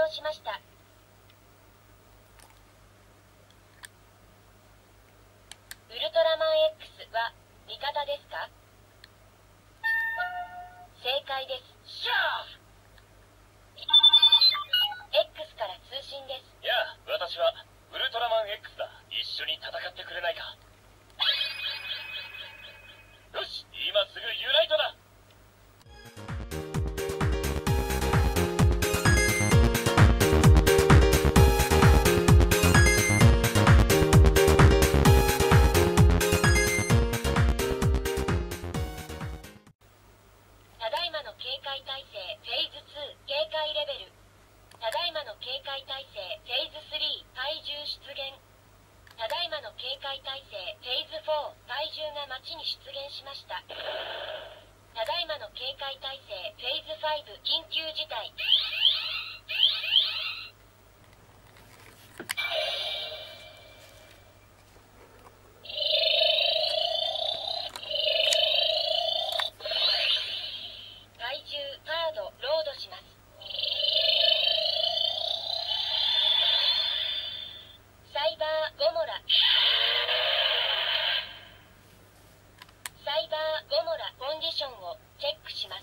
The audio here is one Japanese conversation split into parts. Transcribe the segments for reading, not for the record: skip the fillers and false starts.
しました。ウルトラマン X は味方ですか？正解です。X から通信です。 やあ、私はウルトラマン X だ。一緒に戦ってくれないか？よし、今すぐユナイトだ。 ただいまの警戒態勢フェーズ2警戒レベル。ただいまの警戒態勢フェーズ3怪獣出現。ただいまの警戒態勢フェーズ4怪獣が街に出現しました。ただいまの警戒態勢フェーズ5緊急事態。怪獣カードロードします。サイバーゴモラ。サイバーゴモラコンディションをチェックします。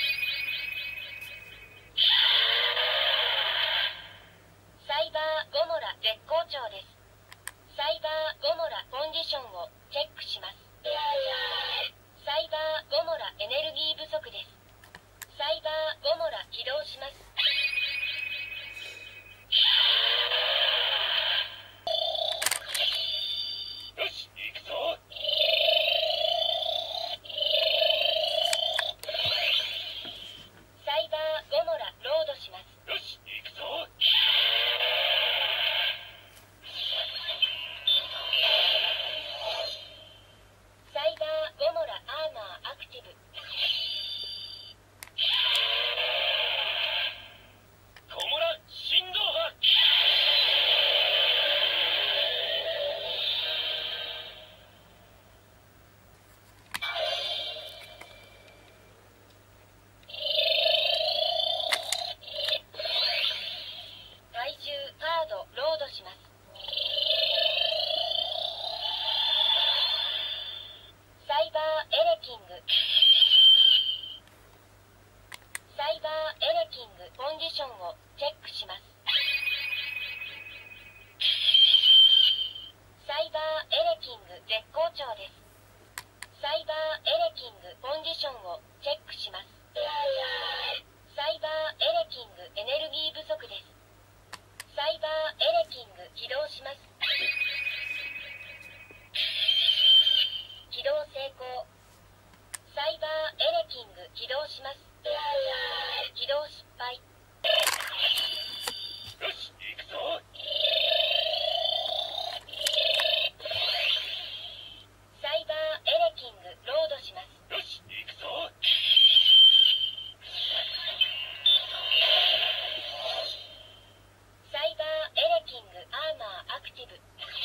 サイバーゴモラ絶好調です。サイバーゴモラコンディションをチェックします。サイバーゴモラエネルギー不足です。サイバーゴモラ起動します。 よし、行くぞ。 サイバーゴモラロードします。 よし、行くぞ。 サイバーゴモラアーマーアクティブ。 コモラ振動波。 怪獣カードロードします。サイバーエレキング。サイバーエレキングコンディションをチェックします。サイバーエレキング絶好調です。サイバーエレキングコンディションをチェックします。サイバーエレキングエネルギー不足です。サイバーエレキング起動します。起動成功。サイバーエレキング起動します。起動失敗。 よし、行くぞ。 サイバーエレキングロードします。 よし、行くぞ。 サイバーエレキングアーマーアクティブ。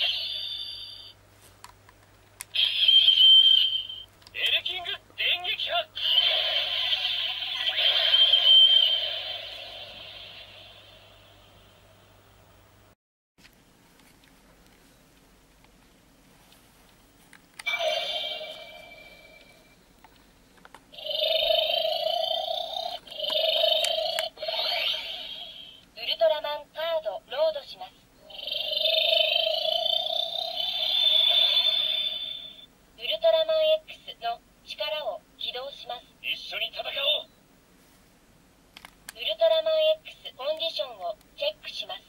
エレキング電撃波。 ウルトラマンカードロードします。ウルトラマン X の力を起動します。 一緒に戦おう。 ウルトラマン X コンディションをチェックします。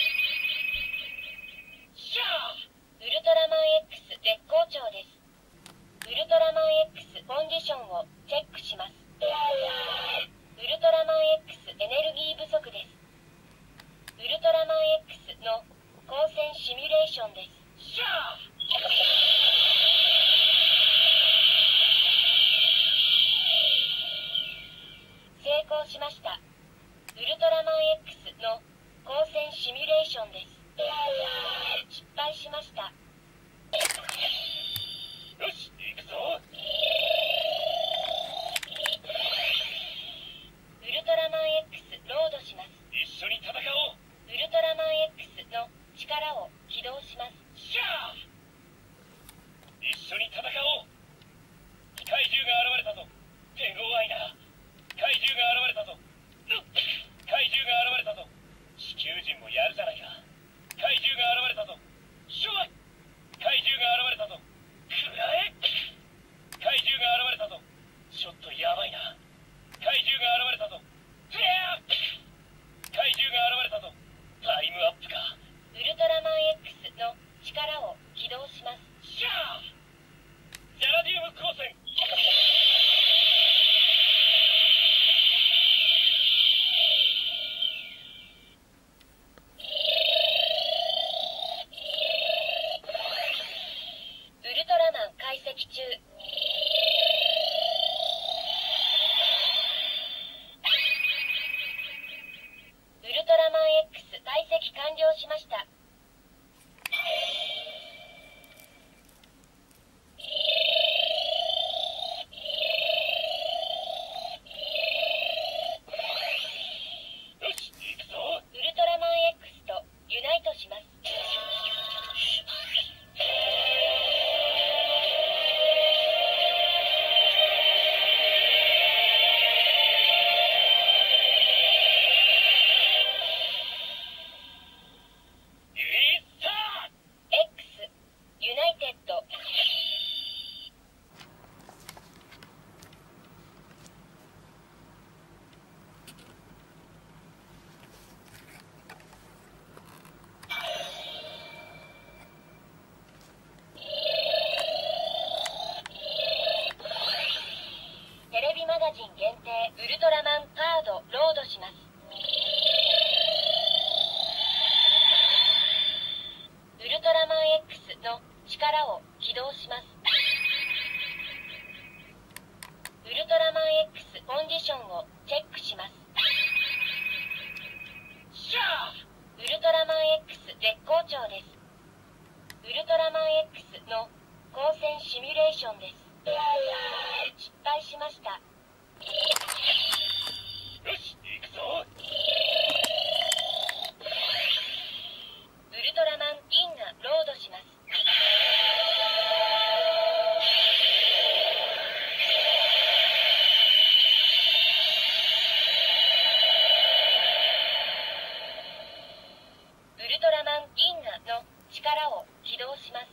シャー。 ウルトラマン X 絶好調です。ウルトラマン X コンディションをチェックします。ウルトラマン X エネルギー不足です。ウルトラマン X の光線シミュレーションです。 シャー。 成功しました。ウルトラマン X の光線シミュレーションです。失敗しました。 よし、行くぞ。 ウルトラマン X ロードします。 一緒に戦おう。 中。ウルトラマン X 解析完了しました。 よし、行くぞ。 ウルトラマン X とユナイトします。X ユナイテッド。テレビマガジン限定ウルトラマンカードロードします。ウルトラマン X の力を起動します。ウルトラマン X コンディションをチェックします。 シャウルトラマン X 絶好調です。ウルトラマン X の光線シミュレーションです。失敗しました。 ー。よし、行くぞ。 ウルトラマン銀がロードします。ウルトラマン銀河の力を起動します。